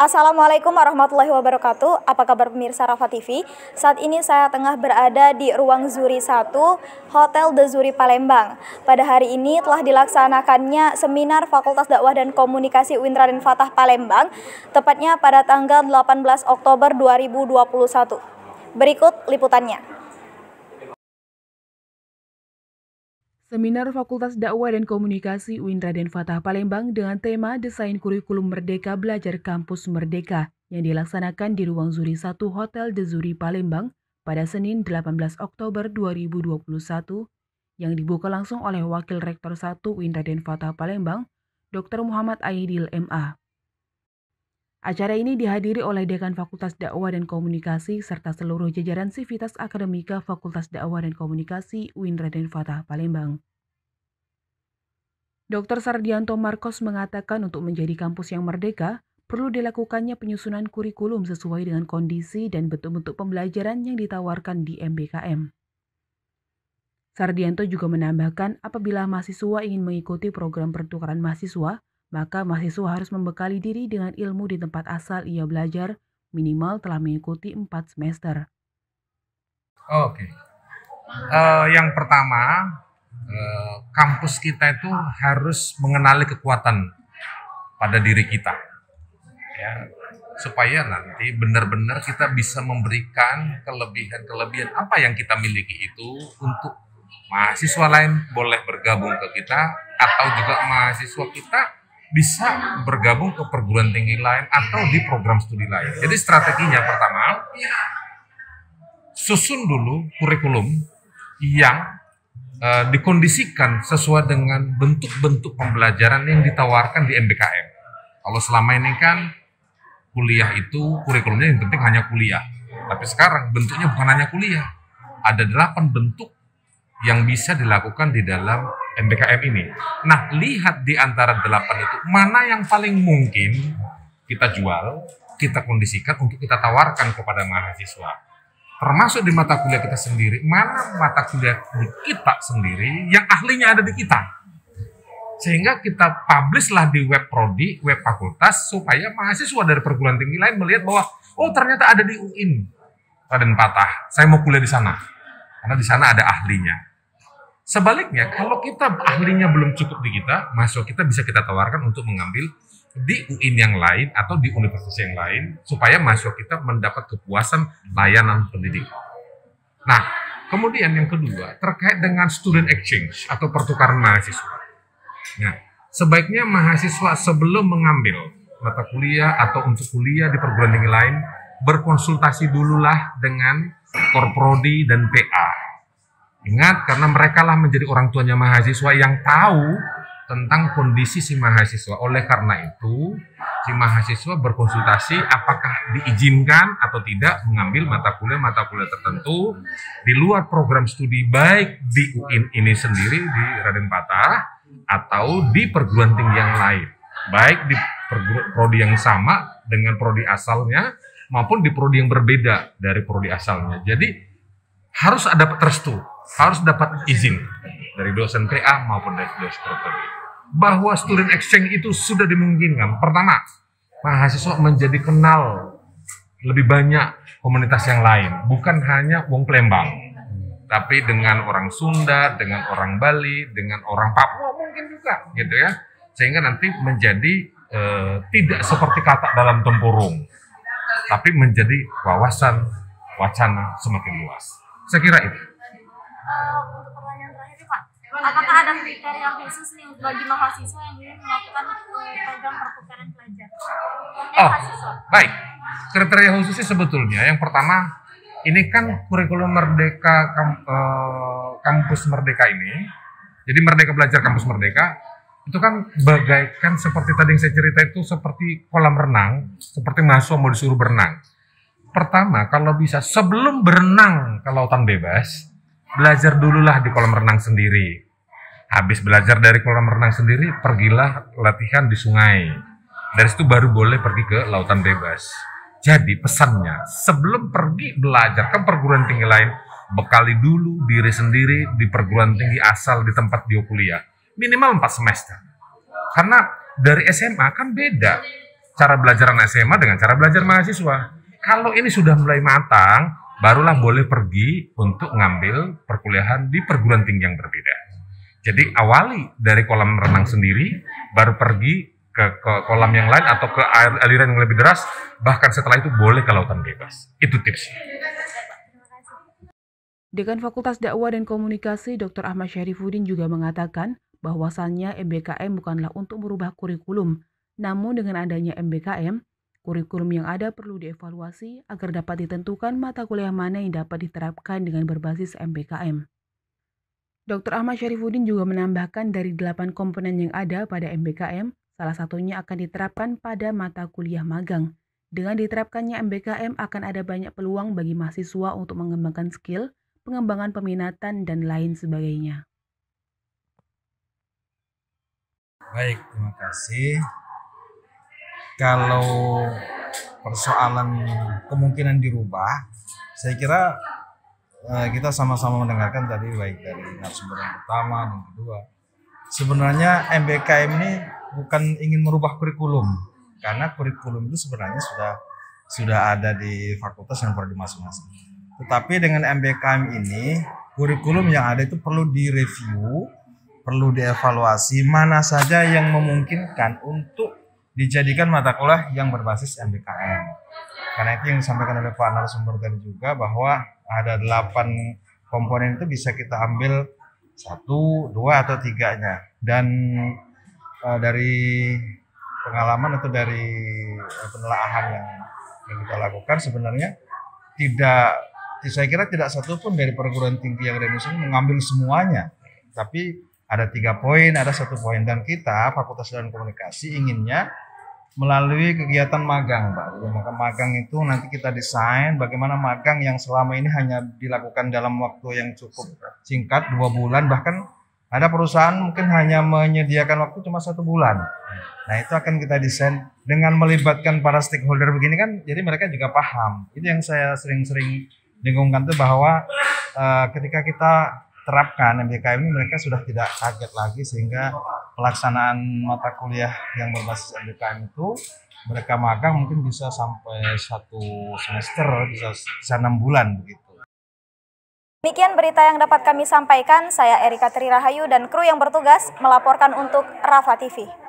Assalamualaikum warahmatullahi wabarakatuh. Apa kabar pemirsa Rafa TV? Saat ini saya tengah berada di ruang Zuri 1, Hotel The Zuri Palembang. Pada hari ini telah dilaksanakannya seminar Fakultas Dakwah dan Komunikasi UIN Raden Fatah Palembang, tepatnya pada tanggal 18 Oktober 2021. Berikut liputannya. Seminar Fakultas Dakwah dan Komunikasi UIN Raden Fatah Palembang dengan tema Desain Kurikulum Merdeka Belajar Kampus Merdeka yang dilaksanakan di ruang Zuri 1 Hotel The Zuri Palembang pada Senin 18 Oktober 2021 yang dibuka langsung oleh Wakil Rektor 1 UIN Raden Fatah Palembang, Dr. Muhammad Aidil MA. Acara ini dihadiri oleh Dekan Fakultas Dakwah dan Komunikasi serta seluruh jajaran Sivitas Akademika Fakultas Dakwah dan Komunikasi UIN Raden Fatah Palembang. Dr. Sardianto Marcos mengatakan untuk menjadi kampus yang merdeka, perlu dilakukannya penyusunan kurikulum sesuai dengan kondisi dan bentuk-bentuk pembelajaran yang ditawarkan di MBKM. Sardianto juga menambahkan apabila mahasiswa ingin mengikuti program pertukaran mahasiswa, maka mahasiswa harus membekali diri dengan ilmu di tempat asal ia belajar, minimal telah mengikuti 4 semester. Oke. Yang pertama, kampus kita itu harus mengenali kekuatan pada diri kita, ya, supaya nanti benar-benar kita bisa memberikan kelebihan-kelebihan apa yang kita miliki itu untuk mahasiswa lain boleh bergabung ke kita, atau juga mahasiswa kita bisa bergabung ke perguruan tinggi lain atau di program studi lain. Jadi strateginya pertama, susun dulu kurikulum yang dikondisikan sesuai dengan bentuk-bentuk pembelajaran yang ditawarkan di MBKM. Kalau selama ini kan kuliah itu kurikulumnya yang penting hanya kuliah. Tapi sekarang bentuknya bukan hanya kuliah. Ada 8 bentuk yang bisa dilakukan di dalam MBKM ini. Nah, lihat di antara 8 itu, mana yang paling mungkin kita jual, kita kondisikan untuk kita tawarkan kepada mahasiswa. Termasuk di mata kuliah kita sendiri, mana mata kuliah kita sendiri yang ahlinya ada di kita. Sehingga kita publish-lah di web prodi, web fakultas, supaya mahasiswa dari perguruan tinggi lain melihat bahwa, oh ternyata ada di UIN Raden Fatah, saya mau kuliah di sana. Karena di sana ada ahlinya. Sebaliknya, kalau kita ahlinya belum cukup di kita, mahasiswa kita bisa kita tawarkan untuk mengambil di UIN yang lain atau di universitas yang lain, supaya mahasiswa kita mendapat kepuasan layanan pendidikan. Nah, kemudian yang kedua, terkait dengan student exchange atau pertukaran mahasiswa. Nah, sebaiknya mahasiswa sebelum mengambil mata kuliah atau untuk kuliah di perguruan tinggi lain, berkonsultasi dululah dengan Korprodi dan PA. Ingat, karena mereka lah menjadi orang tuanya mahasiswa yang tahu tentang kondisi si mahasiswa. Oleh karena itu, si mahasiswa berkonsultasi apakah diizinkan atau tidak mengambil mata kuliah tertentu di luar program studi, baik di UIN ini sendiri, di Raden Fatah, atau di perguruan tinggi yang lain. Baik di prodi yang sama dengan prodi asalnya, maupun di prodi yang berbeda dari prodi asalnya. Jadi, harus ada restu, harus dapat izin dari dosen PA maupun dari dosen prodi. Bahwa student exchange itu sudah dimungkinkan. Pertama, mahasiswa menjadi kenal lebih banyak komunitas yang lain, bukan hanya wong Palembang, tapi dengan orang Sunda, dengan orang Bali, dengan orang Papua mungkin juga, gitu ya. Sehingga nanti menjadi tidak seperti kata dalam tempurung, tapi menjadi wawasan wacana semakin luas. Saya kira itu. Untuk pertanyaan terakhir nih Pak, apakah ada kriteria khusus nih bagi mahasiswa yang ingin melakukan program pertukaran pelajar? Baik. Kriteria khususnya sebetulnya yang pertama, ini kan kurikulum merdeka kampus merdeka ini. Jadi Merdeka Belajar Kampus Merdeka itu kan bagaikan seperti tadi yang saya cerita, itu seperti kolam renang, seperti mahasiswa mau disuruh berenang. Pertama, kalau bisa sebelum berenang ke lautan bebas, belajar dululah di kolam renang sendiri. Habis belajar dari kolam renang sendiri, pergilah latihan di sungai. Dari situ baru boleh pergi ke lautan bebas. Jadi pesannya, sebelum pergi belajar ke perguruan tinggi lain, bekali dulu diri sendiri di perguruan tinggi asal di tempat dia kuliah. Minimal 4 semester. Karena dari SMA kan beda. cara belajar anak SMA dengan cara belajar mahasiswa. Kalau ini sudah mulai matang, barulah boleh pergi untuk ngambil perkuliahan di perguruan tinggi yang berbeda. Jadi awali dari kolam renang sendiri, baru pergi ke kolam yang lain atau ke aliran yang lebih deras, bahkan setelah itu boleh ke lautan bebas. Itu tipsnya. Dekan Fakultas Dakwah dan Komunikasi Dr. Ahmad Syarifuddin juga mengatakan bahwasannya MBKM bukanlah untuk merubah kurikulum, namun dengan adanya MBKM, kurikulum yang ada perlu dievaluasi agar dapat ditentukan mata kuliah mana yang dapat diterapkan dengan berbasis MBKM. Dr. Ahmad Syarifuddin juga menambahkan dari 8 komponen yang ada pada MBKM, salah satunya akan diterapkan pada mata kuliah magang. Dengan diterapkannya MBKM akan ada banyak peluang bagi mahasiswa untuk mengembangkan skill, pengembangan peminatan, dan lain sebagainya. Baik, terima kasih. Kalau persoalan kemungkinan dirubah, saya kira kita sama-sama mendengarkan tadi baik dari narasumber yang pertama dan kedua. Sebenarnya MBKM ini bukan ingin merubah kurikulum, karena kurikulum itu sebenarnya sudah ada di fakultas yang prodi masing-masing. Tetapi dengan MBKM ini, kurikulum yang ada itu perlu direview, perlu dievaluasi mana saja yang memungkinkan untuk dijadikan mata kuliah yang berbasis MBKM. Karena itu yang disampaikan oleh Pak narasumber tadi juga, bahwa ada 8 komponen itu bisa kita ambil 1, 2, atau 3-nya. Dan dari pengalaman atau dari penelaahan yang kita lakukan, sebenarnya saya kira tidak satu pun dari perguruan tinggi yang ada di Indonesia mengambil semuanya, tapi ada 3 poin, ada 1 poin, dan kita Fakultas Dakwah dan Komunikasi inginnya melalui kegiatan magang, Pak. Jadi magang itu nanti kita desain bagaimana magang yang selama ini hanya dilakukan dalam waktu yang cukup singkat, 2 bulan, bahkan ada perusahaan mungkin hanya menyediakan waktu cuma 1 bulan. Nah, itu akan kita desain dengan melibatkan para stakeholder begini kan, jadi mereka juga paham. Itu yang saya sering-sering dengungkan tuh, bahwa ketika kita terapkan MBKM ini, mereka sudah tidak kaget lagi, sehingga pelaksanaan mata kuliah yang berbasis MBKM itu mereka magang mungkin bisa sampai 1 semester, bisa 6 bulan begitu. Demikian berita yang dapat kami sampaikan. Saya Erika Tri Rahayu dan kru yang bertugas melaporkan untuk Rafa TV.